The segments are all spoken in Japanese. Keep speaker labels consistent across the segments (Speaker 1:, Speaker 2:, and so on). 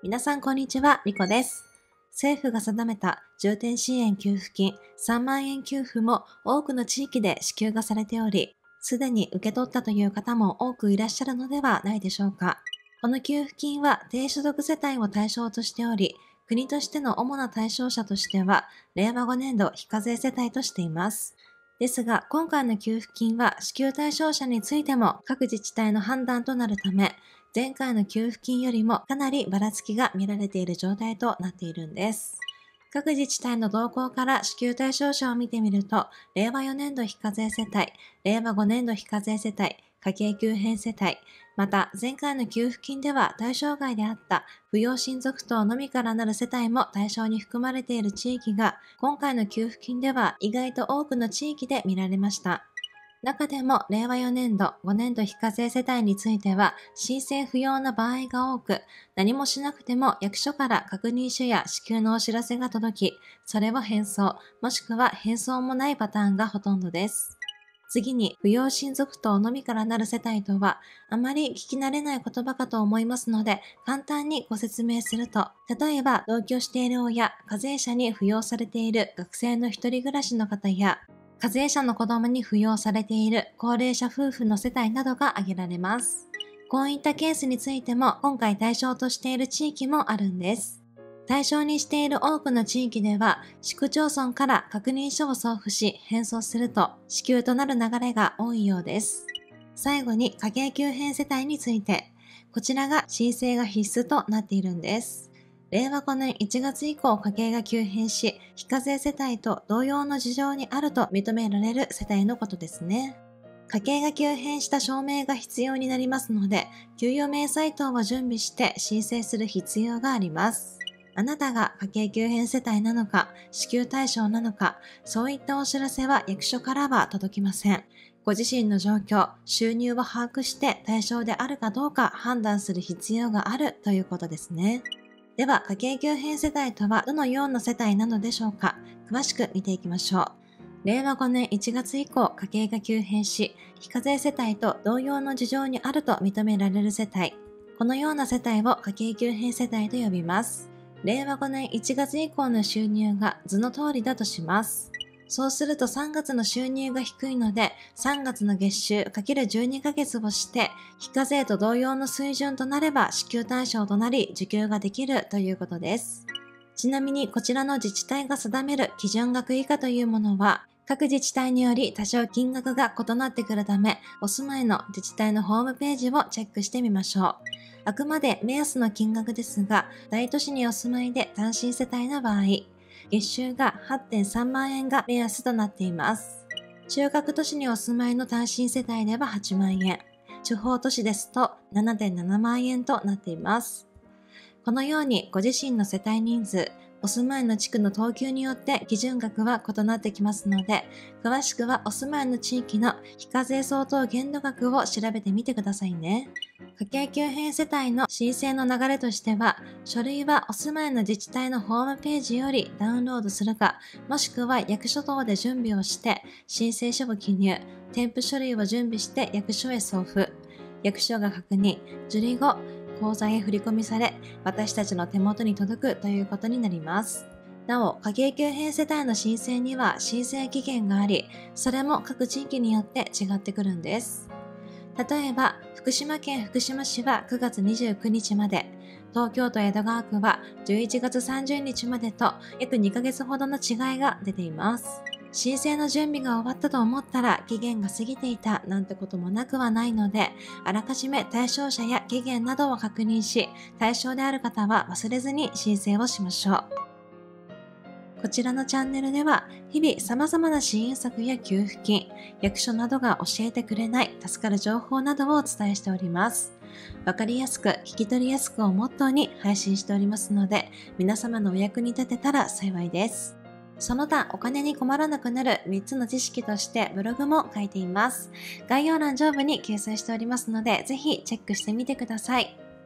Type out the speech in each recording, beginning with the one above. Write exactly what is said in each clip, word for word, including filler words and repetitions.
Speaker 1: 皆さんこんにちは、みこです。政府が定めた重点支援給付金さんまんえん給付も多くの地域で支給がされており、すでに受け取ったという方も多くいらっしゃるのではないでしょうか。この給付金は低所得世帯を対象としており、国としての主な対象者としては、れいわごねんど非課税世帯としています。ですが、今回の給付金は支給対象者についても各自治体の判断となるため、前回の給付金よりもかなりばらつきが見られている状態となっているんです。各自治体の動向から支給対象者を見てみると、れいわよねんど非課税世帯、れいわごねんど非課税世帯、家計急変世帯、また前回の給付金では対象外であった扶養親族等のみからなる世帯も対象に含まれている地域が、今回の給付金では意外と多くの地域で見られました。中でも、れいわよねんど、ごねんど非課税世帯については、申請不要な場合が多く、何もしなくても役所から確認書や支給のお知らせが届き、それを返送、もしくは返送もないパターンがほとんどです。次に、扶養親族等のみからなる世帯とは、あまり聞き慣れない言葉かと思いますので、簡単にご説明すると、例えば同居している親、課税者に扶養されている学生の一人暮らしの方や、課税者の子供に扶養されている高齢者夫婦の世帯などが挙げられます。こういったケースについても今回対象としている地域もあるんです。対象にしている多くの地域では、市区町村から確認書を送付し返送すると支給となる流れが多いようです。最後に家計急変世帯について、こちらが申請が必須となっているんです。れいわごねんいちがつ以降家計が急変し、非課税世帯と同様の事情にあると認められる世帯のことですね。家計が急変した証明が必要になりますので、給与明細等を準備して申請する必要があります。あなたが家計急変世帯なのか、支給対象なのか、そういったお知らせは役所からは届きません。ご自身の状況、収入を把握して対象であるかどうか判断する必要があるということですね。では、家計急変世帯とはどのような世帯なのでしょうか。詳しく見ていきましょう。れいわごねんいちがつ以降家計が急変し、非課税世帯と同様の事情にあると認められる世帯。このような世帯を家計急変世帯と呼びます。れいわごねんいちがつ以降の収入が図の通りだとします。そうするとさんがつの収入が低いので、さんがつの月収 ×じゅうに ヶ月をして、非課税と同様の水準となれば支給対象となり受給ができるということです。ちなみにこちらの自治体が定める基準額以下というものは、各自治体により多少金額が異なってくるため、お住まいの自治体のホームページをチェックしてみましょう。あくまで目安の金額ですが、大都市にお住まいで単身世帯の場合、月収が はってんさんまんえんが目安となっています。中核都市にお住まいの単身世帯でははちまんえん、地方都市ですと ななてんななまんえんとなっています。このようにご自身の世帯人数、お住まいの地区の等級によって基準額は異なってきますので、詳しくはお住まいの地域の非課税相当限度額を調べてみてくださいね。家計急変世帯の申請の流れとしては、書類はお住まいの自治体のホームページよりダウンロードするか、もしくは役所等で準備をして、申請書を記入、添付書類を準備して役所へ送付。役所が確認、受理後、口座へ振り込みされ、私たちの手元に届くということになります。なお、家計急変世帯の申請には申請期限があり、それも各地域によって違ってくるんです。例えば、福島県福島市はくがつにじゅうくにちまで、東京都江戸川区はじゅういちがつさんじゅうにちまでと約にかげつほどの違いが出ています。申請の準備が終わったと思ったら期限が過ぎていたなんてこともなくはないので、あらかじめ対象者や期限などを確認し、対象である方は忘れずに申請をしましょう。こちらのチャンネルでは日々様々な支援策や給付金、役所などが教えてくれない助かる情報などをお伝えしております。わかりやすく聞き取りやすくをモットーに配信しておりますので、皆様のお役に立てたら幸いです。その他お金に困らなくなるみっつの知識としてブログも書いています。概要欄上部に掲載しておりますので、ぜひチェックしてみてください。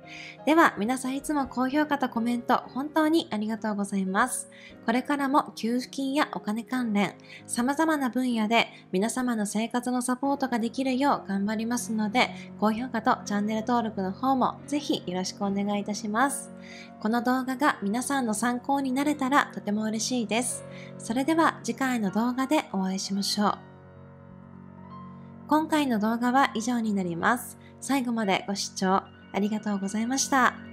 Speaker 1: では皆さんいつも高評価とコメント本当にありがとうございます。これからも給付金やお金関連、様々な分野で皆様の生活のサポートができるよう頑張りますので、高評価とチャンネル登録の方もぜひよろしくお願いいたします。この動画が皆さんの参考になれたらとても嬉しいです。それでは次回の動画でお会いしましょう。今回の動画は以上になります。最後までご視聴ありがとうございました。